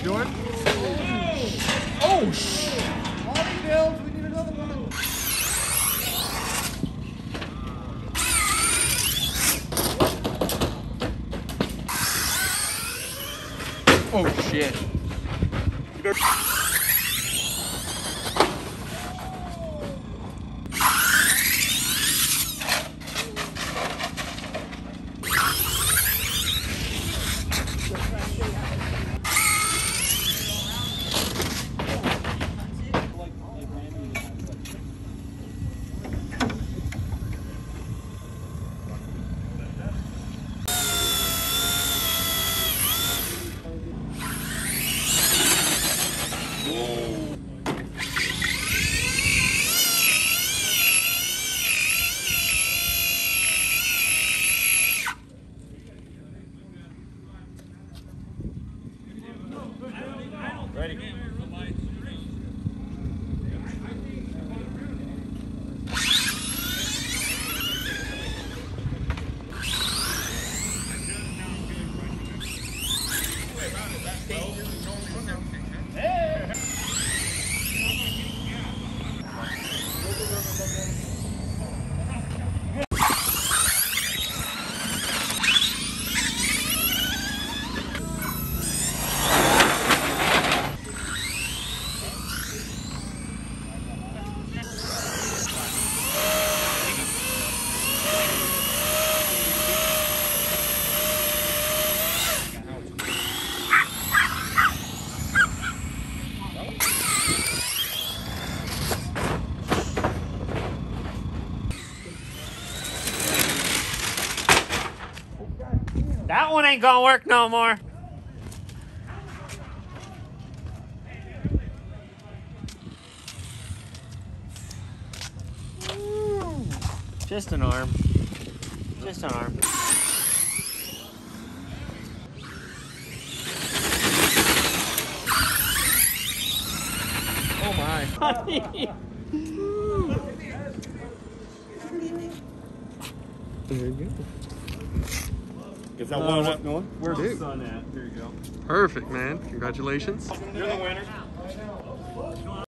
wanna do it? Oh, shit. Molly builds, we need another one. Oh shit. Ready. That one ain't gonna work no more. Just an arm. Just an arm. Oh my. There you go. Is that one up going? Where's the sun at? There you go. Perfect, man. Congratulations. You're the winner.